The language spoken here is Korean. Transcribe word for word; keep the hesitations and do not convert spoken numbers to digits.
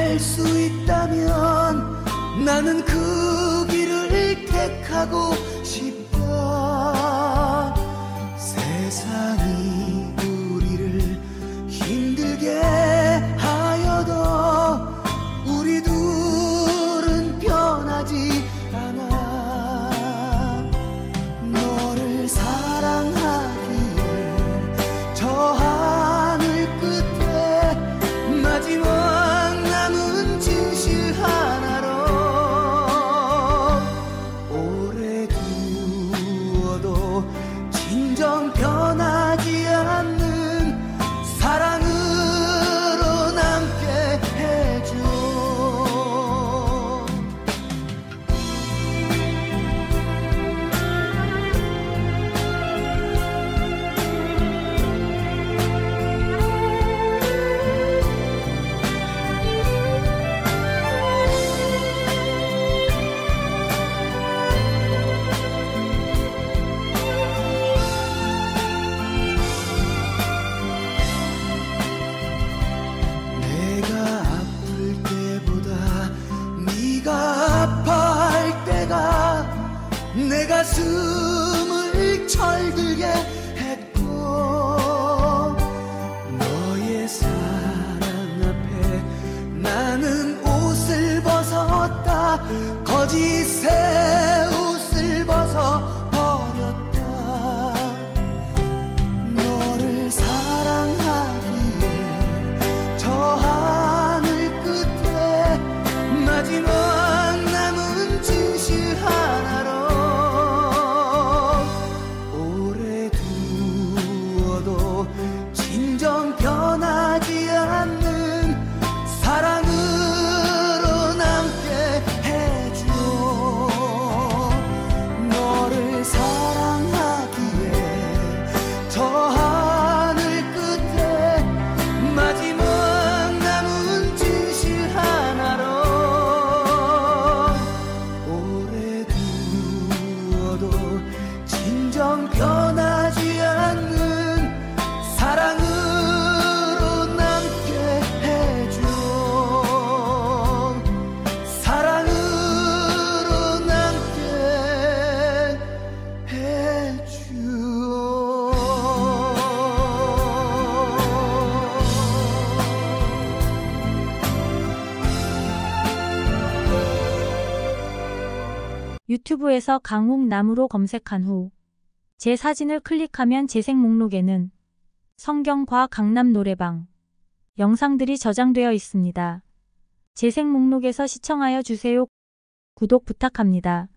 갈 수 있다면 나는 그 길을 택하고 싶다. 세상이 우리를 힘들게 하여도 우리 둘은 변하지 않아. 너를 사랑하기에 저 하늘 끝에 마지막 남은 진실 하나로 오래 두어도 진정 변하지 않는 사랑으로 남게 해줘. 내가 아플 때보다 네가 아파할 때가 내 가슴을 철들게 했고, 너의 사랑 앞에 나는 옷을 벗었다. 거짓의 옷을 벗어버렸다. 너를 사랑하기에 저 하늘 끝에 마지막 남은 진실 하나로 오래 두어도 진정 변하지 않는 사랑으로 남게 해줘. 너를 사랑하기에 저 하늘 끝에 마지막 남은 진실 하나로 오래 두어도 진정 변하지 않는 사랑으로 남게 해줘. 사랑으로 남게 해줘. 유튜브에서 강욱남으로 검색한 후 제 사진을 클릭하면 재생 목록에는 성경과 강남 노래방 영상들이 저장되어 있습니다. 재생 목록에서 시청하여 주세요. 구독 부탁합니다.